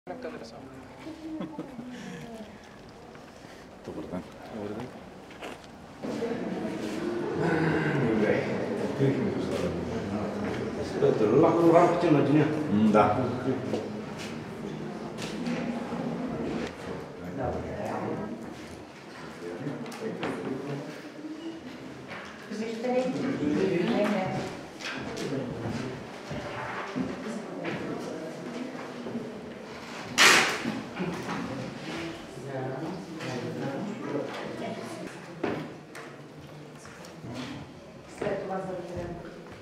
Добър ден. Добър ден. В рамките на деня. Да. След това за референдум.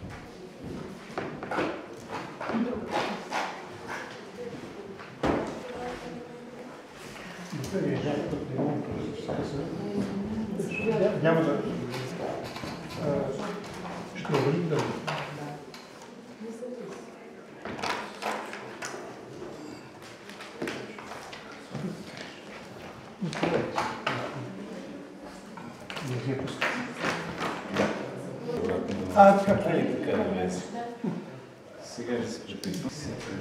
Няма да. Ще вървим да. Така ли? Сега ли се приписва?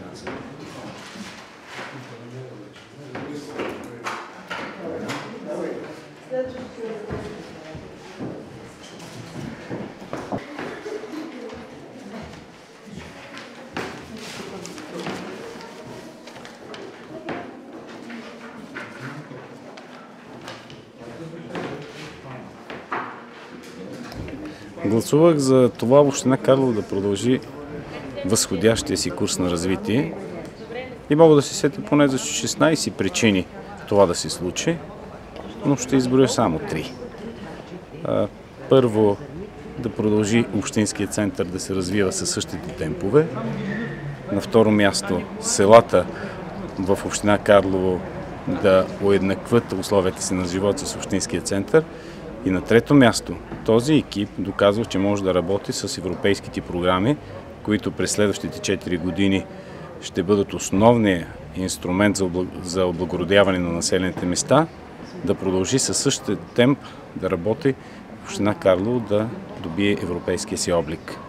Гласувах за това община Карлово да продължи възходящия си курс на развитие и мога да се сетя поне за 16 причини това да се случи, но ще изброя само 3. Първо, да продължи общинския център да се развива със същите темпове. На второ място, селата в община Карлово да уеднакват условията си на живот с общинския център. И на трето място, този екип доказва, че може да работи с европейските програми, които през следващите 4 години ще бъдат основният инструмент за облагородяване на населените места, да продължи със същия темп да работи в община Карлово да добие европейския си облик.